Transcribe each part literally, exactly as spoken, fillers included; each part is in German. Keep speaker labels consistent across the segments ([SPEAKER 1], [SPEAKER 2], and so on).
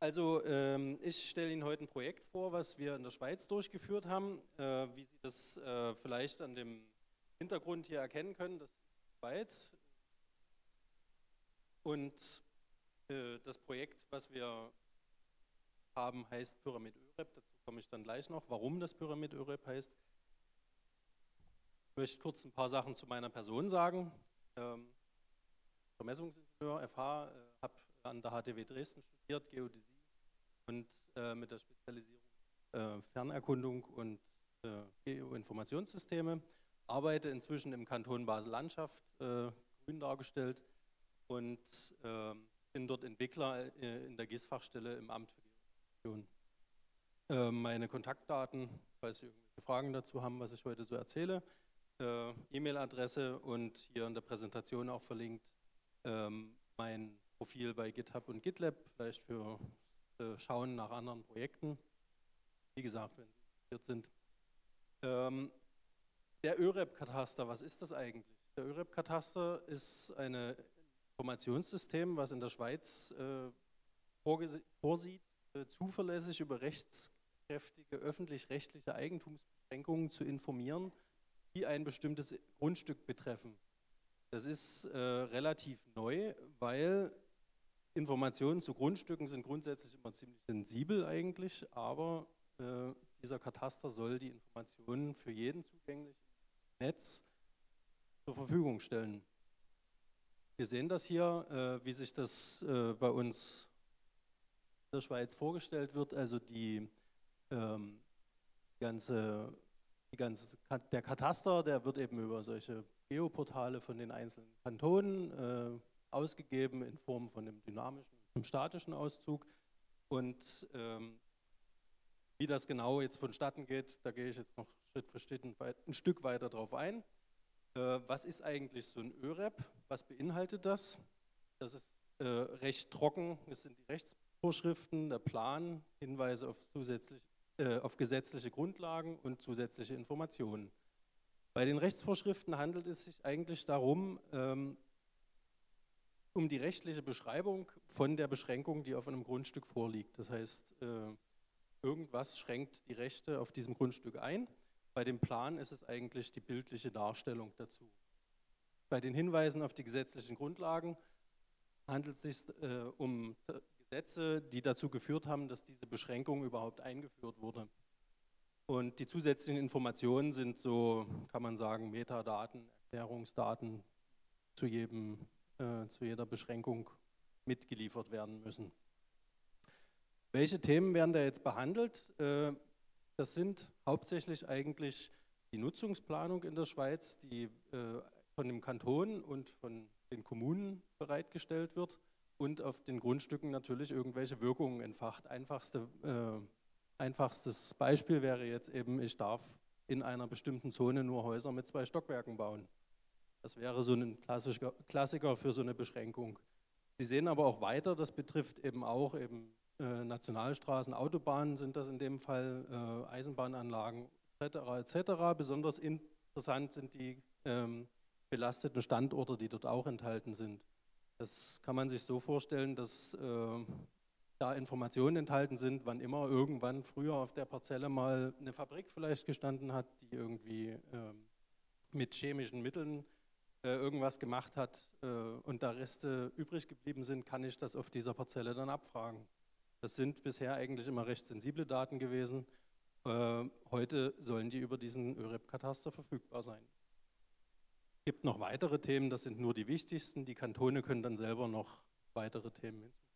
[SPEAKER 1] Also ähm, ich stelle Ihnen heute ein Projekt vor, was wir in der Schweiz durchgeführt haben. Äh, wie Sie das äh, vielleicht an dem Hintergrund hier erkennen können, das ist die Schweiz. Und äh, das Projekt, was wir haben, heißt Pyramid ÖREP. Dazu komme ich dann gleich noch, warum das Pyramid ÖREP heißt. Ich möchte kurz ein paar Sachen zu meiner Person sagen. Ähm, Vermessungsingenieur, F H, äh, habe an der H T W Dresden studiert, Geodäsie und äh, mit der Spezialisierung äh, Fernerkundung und äh, Geoinformationssysteme. Arbeite inzwischen im Kanton Basel-Landschaft, äh, grün dargestellt, und äh, bin dort Entwickler äh, in der G I S-Fachstelle im Amt für Geoinformation. Äh, meine Kontaktdaten, falls Sie irgendwelche Fragen dazu haben, was ich heute so erzähle, äh, E-Mail-Adresse und hier in der Präsentation auch verlinkt ähm, mein Profil bei GitHub und GitLab, vielleicht für äh, Schauen nach anderen Projekten. Wie gesagt, wenn Sie interessiert sind. Ähm, der ÖREP-Kataster, was ist das eigentlich? Der ÖREP-Kataster ist ein Informationssystem, was in der Schweiz äh, vorsieht, äh, zuverlässig über rechtskräftige öffentlich-rechtliche Eigentumsbeschränkungen zu informieren, die ein bestimmtes Grundstück betreffen. Das ist äh, relativ neu, weil Informationen zu Grundstücken sind grundsätzlich immer ziemlich sensibel eigentlich, aber äh, dieser Kataster soll die Informationen für jeden zugänglich im Netz zur Verfügung stellen. Wir sehen das hier, äh, wie sich das äh, bei uns in der Schweiz vorgestellt wird, also die ähm, ganze, die ganze, der Kataster, der wird eben über solche Geoportale von den einzelnen Kantonen äh, ausgegeben in Form von einem dynamischen, einem statischen Auszug. Und ähm, wie das genau jetzt vonstatten geht, da gehe ich jetzt noch Schritt für Schritt ein, ein Stück weiter drauf ein. Äh, was ist eigentlich so ein ÖREP? Was beinhaltet das? Das ist äh, recht trocken, das sind die Rechtsvorschriften, der Plan, Hinweise auf, zusätzlich, äh, auf gesetzliche Grundlagen und zusätzliche Informationen. Bei den Rechtsvorschriften handelt es sich eigentlich darum, ähm, um die rechtliche Beschreibung von der Beschränkung, die auf einem Grundstück vorliegt. Das heißt, äh, irgendwas schränkt die Rechte auf diesem Grundstück ein. Bei dem Plan ist es eigentlich die bildliche Darstellung dazu. Bei den Hinweisen auf die gesetzlichen Grundlagen handelt es sich äh, um Gesetze, die dazu geführt haben, dass diese Beschränkung überhaupt eingeführt wurde. Und die zusätzlichen Informationen sind so, kann man sagen, Metadaten, Erklärungsdaten zu, jedem, äh, zu jeder Beschränkung mitgeliefert werden müssen. Welche Themen werden da jetzt behandelt? Äh, das sind hauptsächlich eigentlich die Nutzungsplanung in der Schweiz, die äh, von dem Kanton und von den Kommunen bereitgestellt wird und auf den Grundstücken natürlich irgendwelche Wirkungen entfacht. Einfachste, äh, einfachstes Beispiel wäre jetzt eben, ich darf in einer bestimmten Zone nur Häuser mit zwei Stockwerken bauen. Das wäre so ein Klassiker, Klassiker für so eine Beschränkung. Sie sehen aber auch weiter, das betrifft eben auch eben äh, Nationalstraßen, Autobahnen sind das in dem Fall, äh, Eisenbahnanlagen et cetera et cetera. Besonders interessant sind die ähm, belasteten Standorte, die dort auch enthalten sind. Das kann man sich so vorstellen, dass äh, da Informationen enthalten sind, wann immer irgendwann früher auf der Parzelle mal eine Fabrik vielleicht gestanden hat, die irgendwie äh, mit chemischen Mitteln äh, irgendwas gemacht hat äh, und da Reste übrig geblieben sind, kann ich das auf dieser Parzelle dann abfragen. Das sind bisher eigentlich immer recht sensible Daten gewesen. Äh, heute sollen die über diesen ÖREP-Kataster verfügbar sein. Es gibt noch weitere Themen, das sind nur die wichtigsten. Die Kantone können dann selber noch weitere Themen hinzufügen.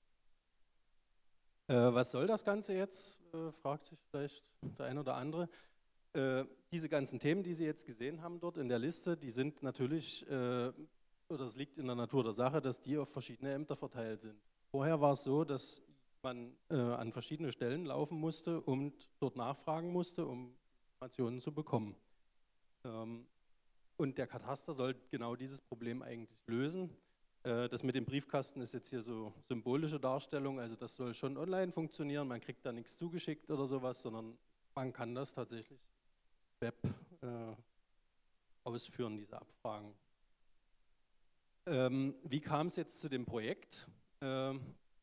[SPEAKER 1] Äh, was soll das Ganze jetzt, äh, fragt sich vielleicht der ein oder andere. Äh, diese ganzen Themen, die Sie jetzt gesehen haben dort in der Liste, die sind natürlich, äh, oder es liegt in der Natur der Sache, dass die auf verschiedene Ämter verteilt sind. Vorher war es so, dass man äh, an verschiedene Stellen laufen musste und dort nachfragen musste, um Informationen zu bekommen. Ähm, und der Kataster soll genau dieses Problem eigentlich lösen. Äh, das mit dem Briefkasten ist jetzt hier so symbolische Darstellung, also das soll schon online funktionieren, man kriegt da nichts zugeschickt oder sowas, sondern man kann das tatsächlich Web äh, ausführen, diese Abfragen. Ähm, wie kam es jetzt zu dem Projekt? Ähm,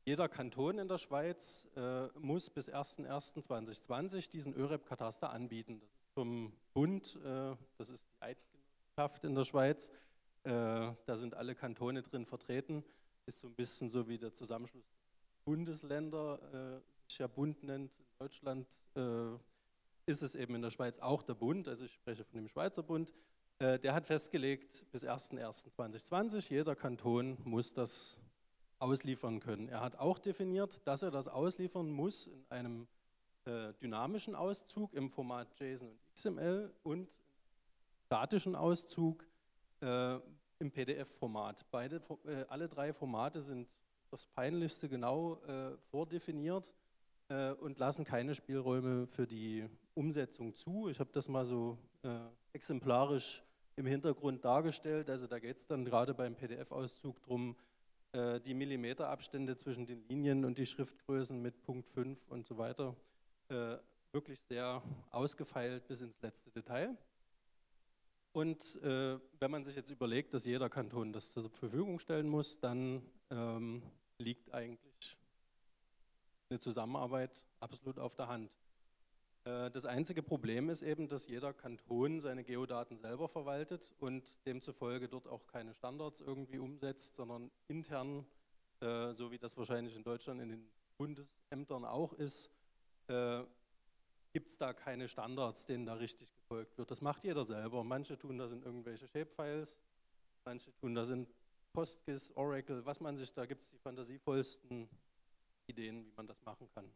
[SPEAKER 1] jeder Kanton in der Schweiz äh, muss bis erster erster zweitausendzwanzig diesen ÖREB-Kataster anbieten. Das ist vom Bund, äh, das ist die Eidgenossenschaft in der Schweiz, äh, da sind alle Kantone drin vertreten, ist so ein bisschen so wie der Zusammenschluss Bundesländer, äh, sich ja Bund nennt. In Deutschland äh, ist es eben in der Schweiz auch der Bund, also ich spreche von dem Schweizer Bund. Äh, der hat festgelegt, bis erster erster zweitausendzwanzig, jeder Kanton muss das ausliefern können. Er hat auch definiert, dass er das ausliefern muss in einem äh, dynamischen Auszug im Format JSON und X M L und statischen Auszug äh, im P D F-Format. Beide, äh, alle drei Formate sind das Peinlichste genau äh, vordefiniert äh, und lassen keine Spielräume für die Umsetzung zu. Ich habe das mal so äh, exemplarisch im Hintergrund dargestellt. Also da geht es dann gerade beim P D F-Auszug darum, äh, die Millimeterabstände zwischen den Linien und die Schriftgrößen mit Punkt fünf und so weiter äh, wirklich sehr ausgefeilt bis ins letzte Detail. Und äh, wenn man sich jetzt überlegt, dass jeder Kanton das zur Verfügung stellen muss, dann ähm, liegt eigentlich eine Zusammenarbeit absolut auf der Hand. Äh, das einzige Problem ist eben, dass jeder Kanton seine Geodaten selber verwaltet und demzufolge dort auch keine Standards irgendwie umsetzt, sondern intern, äh, so wie das wahrscheinlich in Deutschland in den Bundesämtern auch ist, äh, gibt es da keine Standards, denen da richtig gefolgt wird. Das macht jeder selber. Manche tun das in irgendwelche Shapefiles, manche tun das in PostGIS, Oracle, was man sich, da gibt es die fantasievollsten Ideen, wie man das machen kann.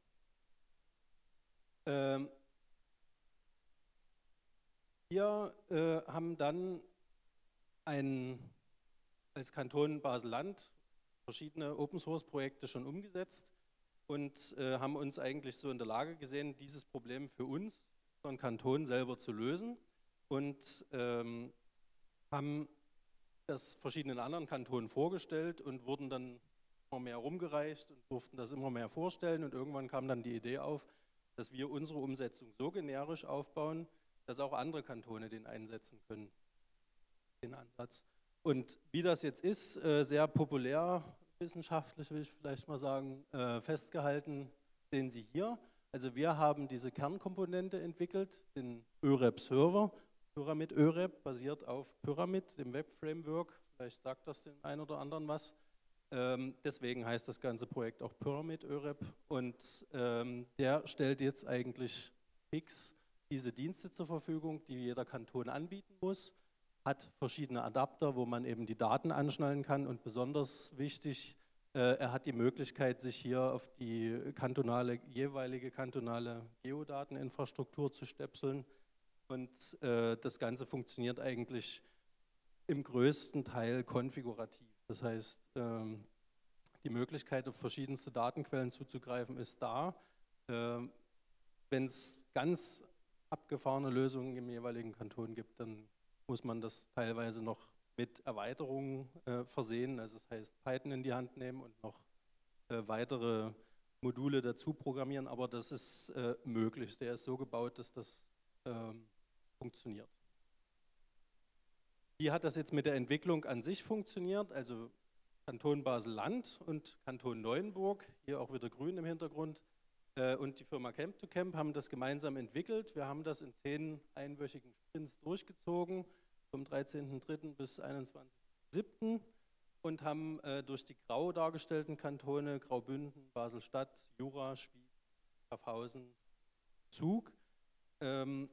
[SPEAKER 1] Ähm, wir äh, haben dann ein, als Kanton Basel-Land verschiedene Open-Source-Projekte schon umgesetzt und äh, haben uns eigentlich so in der Lage gesehen, dieses Problem für uns, unseren Kanton selber zu lösen und ähm, haben das verschiedenen anderen Kantonen vorgestellt und wurden dann immer mehr rumgereicht und durften das immer mehr vorstellen und irgendwann kam dann die Idee auf, dass wir unsere Umsetzung so generisch aufbauen, dass auch andere Kantone den einsetzen können, den Ansatz. Und wie das jetzt ist, äh, sehr populär, wissenschaftlich will ich vielleicht mal sagen, äh, festgehalten, sehen Sie hier. Also wir haben diese Kernkomponente entwickelt, den ÖREB-Server, Pyramid ÖREB, basiert auf Pyramid, dem Web-Framework, vielleicht sagt das den einen oder anderen was. Ähm, deswegen heißt das ganze Projekt auch Pyramid ÖREB und ähm, der stellt jetzt eigentlich fix diese Dienste zur Verfügung, die jeder Kanton anbieten muss, hat verschiedene Adapter, wo man eben die Daten anschnallen kann und besonders wichtig, äh, er hat die Möglichkeit, sich hier auf die kantonale, jeweilige kantonale Geodateninfrastruktur zu stöpseln und äh, das Ganze funktioniert eigentlich im größten Teil konfigurativ. Das heißt, ähm, die Möglichkeit, auf verschiedenste Datenquellen zuzugreifen, ist da. Ähm, wenn es ganz abgefahrene Lösungen im jeweiligen Kanton gibt, dann muss man das teilweise noch mit Erweiterungen äh, versehen, also das heißt Python in die Hand nehmen und noch äh, weitere Module dazu programmieren, aber das ist äh, möglich. Der ist so gebaut, dass das ähm, funktioniert. Wie hat das jetzt mit der Entwicklung an sich funktioniert? Also Kanton Basel-Land und Kanton Neuenburg, hier auch wieder grün im Hintergrund, äh, und die Firma Camp to Camp haben das gemeinsam entwickelt. Wir haben das in zehn einwöchigen Sprints durchgezogen, vom dreizehnten dritten bis einundzwanzigsten siebten und haben äh, durch die grau dargestellten Kantone Graubünden, Basel-Stadt, Jura, Schwyz, Schaffhausen, Zug ähm,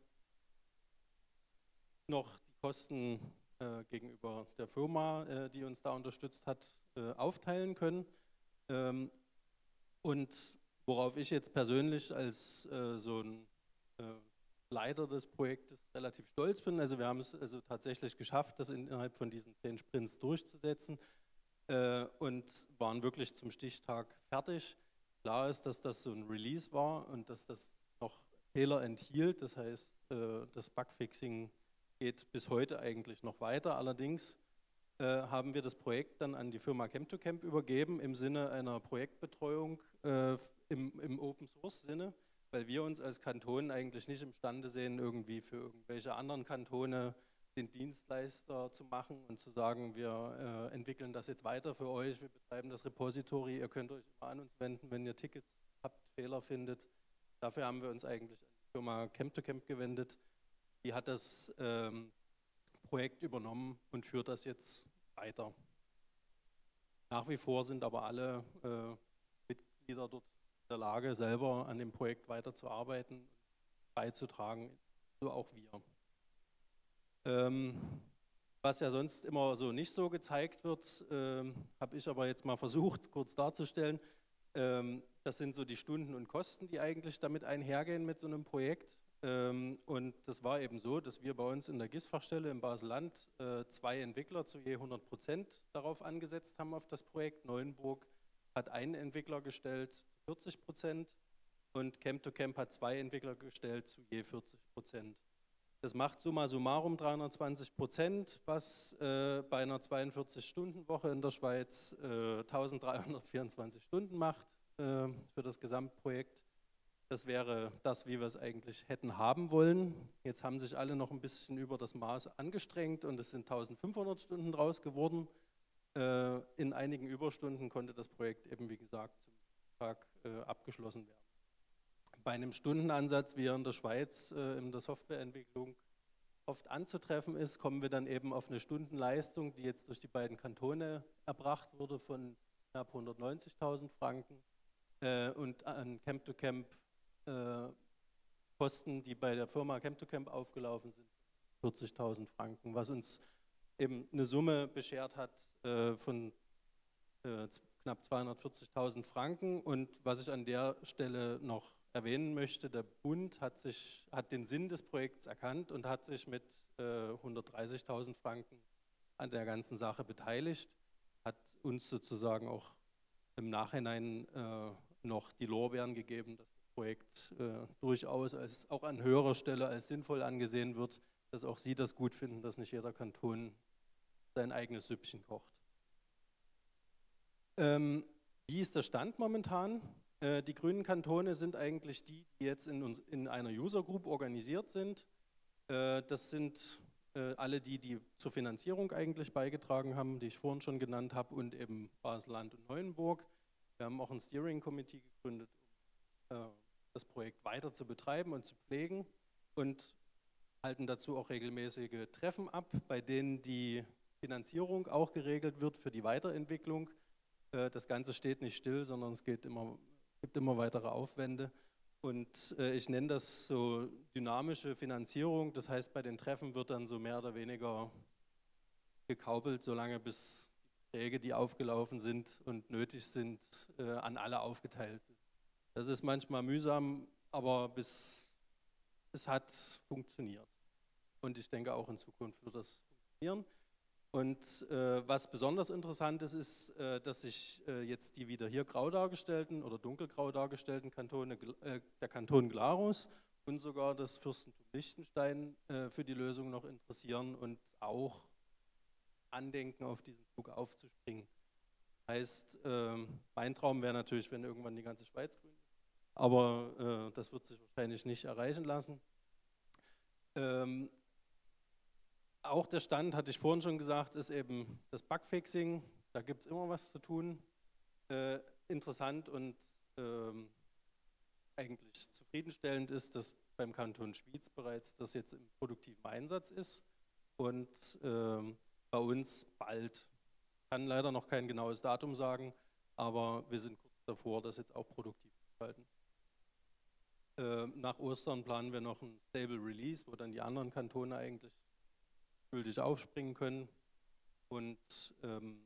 [SPEAKER 1] noch die Kosten äh, gegenüber der Firma, äh, die uns da unterstützt hat, äh, aufteilen können. Ähm, und worauf ich jetzt persönlich als äh, so ein äh, Leiter des Projektes relativ stolz bin. Also wir haben es also tatsächlich geschafft, das innerhalb von diesen zehn Sprints durchzusetzen äh, und waren wirklich zum Stichtag fertig. Klar ist, dass das so ein Release war und dass das noch Fehler enthielt. Das heißt, äh, das Bugfixing geht bis heute eigentlich noch weiter. Allerdings äh, haben wir das Projekt dann an die Firma Camp to Camp übergeben im Sinne einer Projektbetreuung äh, im, im Open-Source-Sinne, weil wir uns als Kanton eigentlich nicht imstande sehen, irgendwie für irgendwelche anderen Kantone den Dienstleister zu machen und zu sagen, wir äh, entwickeln das jetzt weiter für euch, wir betreiben das Repository, ihr könnt euch immer an uns wenden, wenn ihr Tickets habt, Fehler findet. Dafür haben wir uns eigentlich an die Firma Camp to Camp gewendet. Die hat das ähm, Projekt übernommen und führt das jetzt weiter. Nach wie vor sind aber alle äh, Mitglieder dort in der Lage, selber an dem Projekt weiterzuarbeiten, beizutragen, so auch wir. Ähm, was ja sonst immer so nicht so gezeigt wird, ähm, habe ich aber jetzt mal versucht, kurz darzustellen. Ähm, das sind so die Stunden und Kosten, die eigentlich damit einhergehen mit so einem Projekt. Ähm, und das war eben so, dass wir bei uns in der G I S-Fachstelle im Basel-Land äh, zwei Entwickler zu je hundert Prozent darauf angesetzt haben auf das Projekt. Neuenburg hat einen Entwickler gestellt zu vierzig Prozent und Camp to Camp hat zwei Entwickler gestellt zu je vierzig Prozent. Das macht summa summarum dreihundertzwanzig Prozent, was äh, bei einer zweiundvierzig-Stunden-Woche in der Schweiz äh, eintausenddreihundertvierundzwanzig Stunden macht äh, für das Gesamtprojekt. Das wäre das, wie wir es eigentlich hätten haben wollen. Jetzt haben sich alle noch ein bisschen über das Maß angestrengt und es sind eintausendfünfhundert Stunden draus geworden. Äh, in einigen Überstunden konnte das Projekt eben, wie gesagt, zum Tag äh, abgeschlossen werden. Bei einem Stundenansatz, wie er in der Schweiz äh, in der Softwareentwicklung oft anzutreffen ist, kommen wir dann eben auf eine Stundenleistung, die jetzt durch die beiden Kantone erbracht wurde von knapp hundertneunzigtausend Franken äh, und an Camp to Camp äh, Kosten, die bei der Firma Camp to Camp aufgelaufen sind, vierzigtausend Franken, was uns eben eine Summe beschert hat äh, von äh, knapp zweihundertvierzigtausend Franken. Und was ich an der Stelle noch erwähnen möchte, der Bund hat, sich, hat den Sinn des Projekts erkannt und hat sich mit äh, hundertdreißigtausend Franken an der ganzen Sache beteiligt, hat uns sozusagen auch im Nachhinein äh, noch die Lorbeeren gegeben, dass das Projekt äh, durchaus als, auch an höherer Stelle als sinnvoll angesehen wird, dass auch Sie das gut finden, dass nicht jeder Kanton sein eigenes Süppchen kocht. Ähm, wie ist der Stand momentan? Äh, die grünen Kantone sind eigentlich die, die jetzt in, uns, in einer User Group organisiert sind. Äh, das sind äh, alle die, die zur Finanzierung eigentlich beigetragen haben, die ich vorhin schon genannt habe, und eben Basel-Land und Neuenburg. Wir haben auch ein Steering Committee gegründet, um äh, das Projekt weiter zu betreiben und zu pflegen, und halten dazu auch regelmäßige Treffen ab, bei denen die Finanzierung auch geregelt wird für die Weiterentwicklung. Das Ganze steht nicht still, sondern es geht immer, gibt immer weitere Aufwände. Und ich nenne das so dynamische Finanzierung. Das heißt, bei den Treffen wird dann so mehr oder weniger gekaubelt, solange bis die Beträge, die aufgelaufen sind und nötig sind, an alle aufgeteilt sind. Das ist manchmal mühsam, aber bis, es hat funktioniert. Und ich denke, auch in Zukunft wird das funktionieren. Und äh, was besonders interessant ist, ist, äh, dass sich äh, jetzt die wieder hier grau dargestellten oder dunkelgrau dargestellten Kantone, äh, der Kanton Glarus und sogar das Fürstentum Liechtenstein äh, für die Lösung noch interessieren und auch andenken, auf diesen Zug aufzuspringen. Heißt, äh, mein Traum wäre natürlich, wenn irgendwann die ganze Schweiz grün ist, aber äh, das wird sich wahrscheinlich nicht erreichen lassen. Ähm, Auch der Stand, hatte ich vorhin schon gesagt, ist eben das Bugfixing. Da gibt es immer was zu tun. Äh, interessant und ähm, eigentlich zufriedenstellend ist, dass beim Kanton Schwyz bereits das jetzt im produktiven Einsatz ist und ähm, bei uns bald. Ich kann leider noch kein genaues Datum sagen, aber wir sind kurz davor, das jetzt auch produktiv zu schalten. Äh, nach Ostern planen wir noch ein Stable Release, wo dann die anderen Kantone eigentlich gültig aufspringen können, und ähm,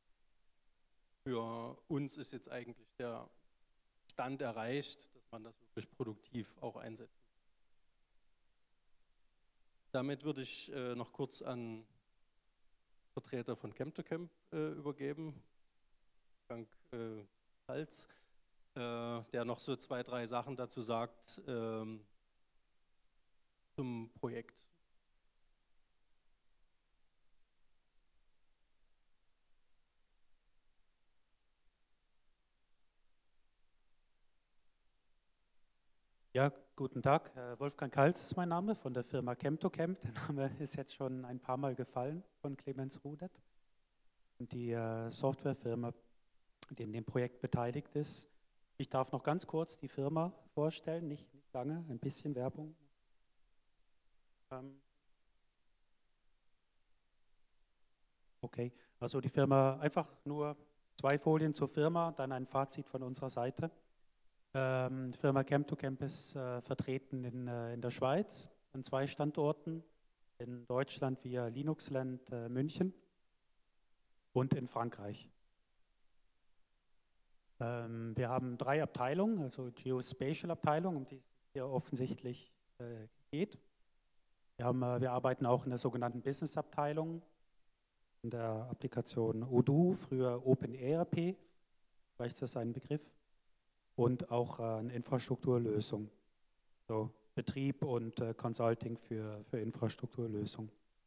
[SPEAKER 1] für uns ist jetzt eigentlich der Stand erreicht, dass man das wirklich produktiv auch einsetzen kann. Damit würde ich äh, noch kurz an Vertreter von Camp to Camp äh, übergeben, Frank äh, Hals, äh, der noch so zwei, drei Sachen dazu sagt ähm, zum Projekt.
[SPEAKER 2] Ja, guten Tag. Äh, Wolfgang Kalz ist mein Name von der Firma Chemtocamp. Der Name ist jetzt schon ein paar Mal gefallen von Clemens Rudert. Und die äh, Softwarefirma, die in dem Projekt beteiligt ist. Ich darf noch ganz kurz die Firma vorstellen, nicht, nicht lange, ein bisschen Werbung. Ähm, okay, also die Firma, einfach nur zwei Folien zur Firma, dann ein Fazit von unserer Seite. Ähm, die Firma Chemtocamp ist äh, vertreten in, äh, in der Schweiz an zwei Standorten, in Deutschland via Linuxland äh, München und in Frankreich. Ähm, wir haben drei Abteilungen, also Geospatial-Abteilung, um die es hier offensichtlich äh, geht. Wir, haben, äh, wir arbeiten auch in der sogenannten Business-Abteilung, in der Applikation Odoo, früher OpenERP, vielleicht ist das ein Begriff, und auch äh, eine Infrastrukturlösung, so Betrieb und äh, Consulting für, für Infrastrukturlösung.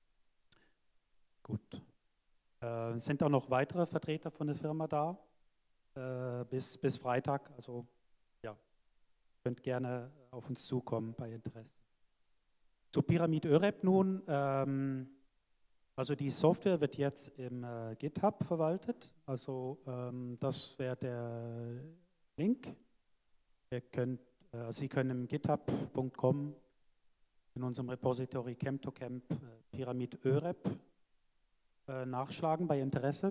[SPEAKER 2] Gut. Äh, sind auch noch weitere Vertreter von der Firma da, äh, bis, bis Freitag, also ja, könnt gerne auf uns zukommen bei Interesse. Zu Pyramid ÖREP nun, ähm, also die Software wird jetzt im äh, GitHub verwaltet, also ähm, das wäre der Link. Ihr könnt, äh, Sie können im github punkt com in unserem Repository Chemtocamp äh, Pyramid ÖREP äh, nachschlagen bei Interesse.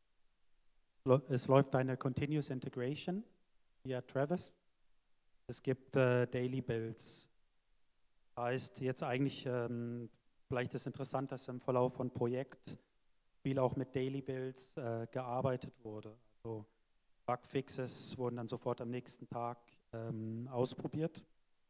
[SPEAKER 2] Es läuft eine Continuous Integration via Travis. Es gibt äh, Daily Builds. Heißt jetzt eigentlich, ähm, vielleicht ist interessant, dass im Verlauf von Projekt viel auch mit Daily Builds äh, gearbeitet wurde. Also Bugfixes wurden dann sofort am nächsten Tag ähm, ausprobiert.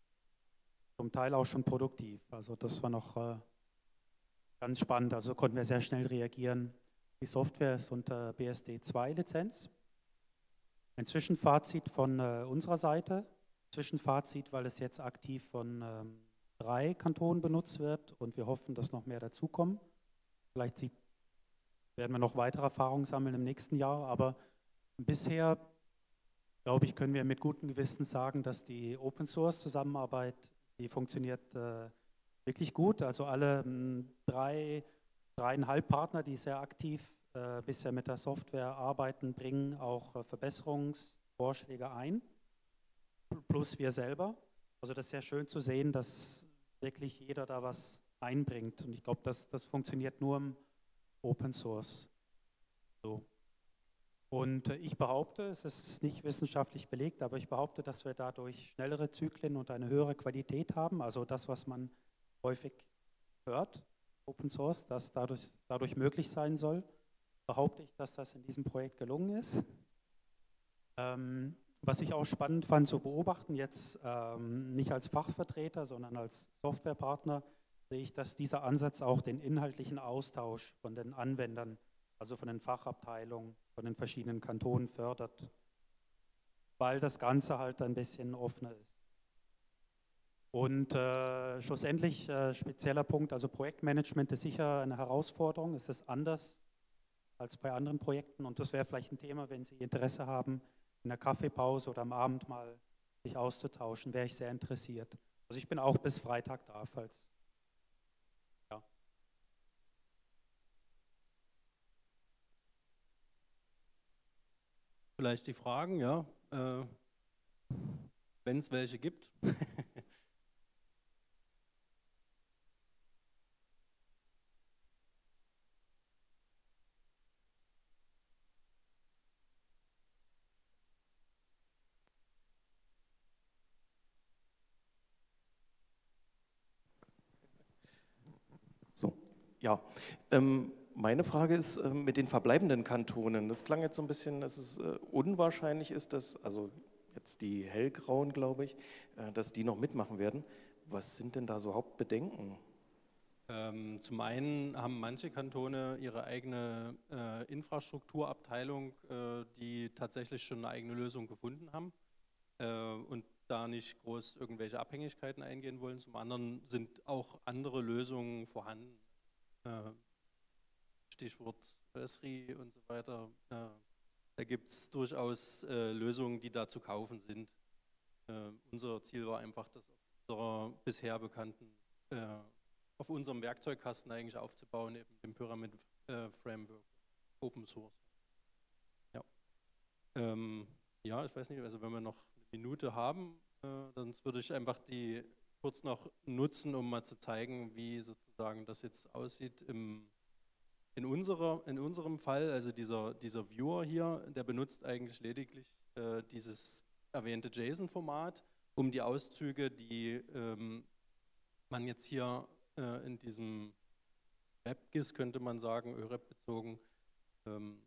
[SPEAKER 2] Zum Teil auch schon produktiv. Also das war noch äh, ganz spannend. Also konnten wir sehr schnell reagieren. Die Software ist unter B S D zwei Lizenz. Ein Zwischenfazit von äh, unserer Seite. Zwischenfazit, weil es jetzt aktiv von ähm, drei Kantonen benutzt wird und wir hoffen, dass noch mehr dazukommen. Vielleicht sieht, werden wir noch weitere Erfahrungen sammeln im nächsten Jahr, aber bisher, glaube ich, können wir mit gutem Gewissen sagen, dass die Open-Source-Zusammenarbeit, die funktioniert äh, wirklich gut. Also alle m, drei, dreieinhalb Partner, die sehr aktiv äh, bisher mit der Software arbeiten, bringen auch äh, Verbesserungsvorschläge ein, plus wir selber. Also das ist sehr schön zu sehen, dass wirklich jeder da was einbringt. Und ich glaube, das, das funktioniert nur im Open Source. So. Und ich behaupte, es ist nicht wissenschaftlich belegt, aber ich behaupte, dass wir dadurch schnellere Zyklen und eine höhere Qualität haben. Also das, was man häufig hört, Open Source, dass dadurch, dadurch möglich sein soll, behaupte ich, dass das in diesem Projekt gelungen ist. Ähm, was ich auch spannend fand zu beobachten, jetzt ähm, nicht als Fachvertreter, sondern als Softwarepartner, sehe ich, dass dieser Ansatz auch den inhaltlichen Austausch von den Anwendern, also von den Fachabteilungen, von den verschiedenen Kantonen fördert, weil das Ganze halt ein bisschen offener ist. Und äh, schlussendlich, äh, spezieller Punkt, also Projektmanagement ist sicher eine Herausforderung, es ist anders als bei anderen Projekten und das wäre vielleicht ein Thema, wenn Sie Interesse haben, in der Kaffeepause oder am Abend mal sich auszutauschen, wäre ich sehr interessiert. Also ich bin auch bis Freitag da, falls. Ja.
[SPEAKER 1] Vielleicht die Fragen, ja, äh, wenn es welche gibt.
[SPEAKER 3] So, ja. Ähm, meine Frage ist äh, mit den verbleibenden Kantonen. Das klang jetzt so ein bisschen, dass es äh, unwahrscheinlich ist, dass, also jetzt die Hellgrauen, glaube ich, äh, dass die noch mitmachen werden. Was sind denn da so Hauptbedenken?
[SPEAKER 1] Ähm, zum einen haben manche Kantone ihre eigene äh, Infrastrukturabteilung, äh, die tatsächlich schon eine eigene Lösung gefunden haben äh, und da nicht groß irgendwelche Abhängigkeiten eingehen wollen. Zum anderen sind auch andere Lösungen vorhanden. Äh, Stichwort Esri und so weiter. Äh, da gibt es durchaus äh, Lösungen, die da zu kaufen sind. äh, unser Ziel war einfach, das auf unserer bisher bekannten, äh, auf unserem Werkzeugkasten eigentlich aufzubauen, eben dem Pyramid äh, Framework, Open Source. Ja. Ähm, ja, ich weiß nicht, also wenn wir noch eine Minute haben, äh, dann würde ich einfach die kurz noch nutzen, um mal zu zeigen, wie sozusagen das jetzt aussieht im, in, unserer, in unserem Fall. Also dieser, dieser Viewer hier, der benutzt eigentlich lediglich äh, dieses erwähnte JSON-Format, um die Auszüge, die ähm, man jetzt hier äh, in diesem WebGIS, könnte man sagen, ÖREP bezogen, ähm,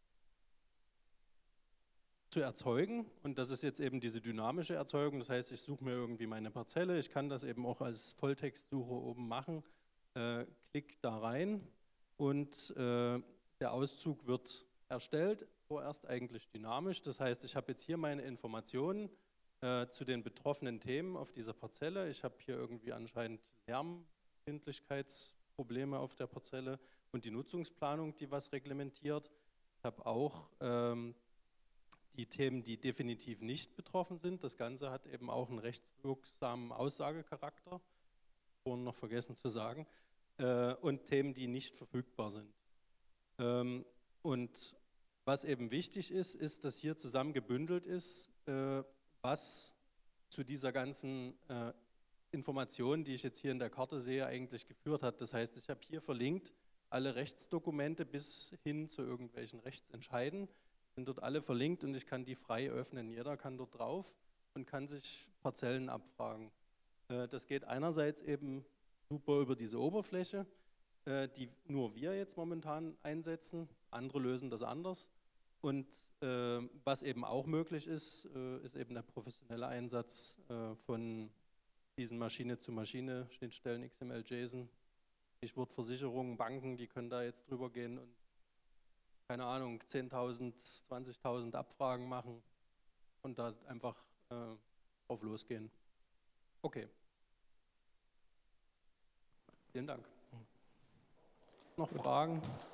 [SPEAKER 1] zu erzeugen. Und das ist jetzt eben diese dynamische Erzeugung. Das heißt, ich suche mir irgendwie meine Parzelle. Ich kann das eben auch als Volltextsuche oben machen. Äh, klick da rein und äh, der Auszug wird erstellt. Vorerst eigentlich dynamisch. Das heißt, ich habe jetzt hier meine Informationen äh, zu den betroffenen Themen auf dieser Parzelle. Ich habe hier irgendwie anscheinend Lärmempfindlichkeitsprobleme auf der Parzelle und die Nutzungsplanung, die was reglementiert. Ich habe auch ähm, die Themen, die definitiv nicht betroffen sind. Das Ganze hat eben auch einen rechtswirksamen Aussagecharakter, vorhin noch vergessen zu sagen, äh, und Themen, die nicht verfügbar sind. Ähm, und was eben wichtig ist, ist, dass hier zusammen gebündelt ist, äh, was zu dieser ganzen äh, Information, die ich jetzt hier in der Karte sehe, eigentlich geführt hat. Das heißt, ich habe hier verlinkt alle Rechtsdokumente bis hin zu irgendwelchen Rechtsentscheiden, sind dort alle verlinkt und ich kann die frei öffnen. Jeder kann dort drauf und kann sich Parzellen abfragen. Äh, das geht einerseits eben super über diese Oberfläche, äh, die nur wir jetzt momentan einsetzen. Andere lösen das anders. Und äh, was eben auch möglich ist, äh, ist eben der professionelle Einsatz äh, von diesen Maschine-zu-Maschine-Schnittstellen X M L JSON. Stichwort Versicherungen, Banken, die können da jetzt drüber gehen und keine Ahnung, zehntausend, zwanzigtausend Abfragen machen und da einfach äh, drauf losgehen. Okay. Vielen Dank. Noch Fragen?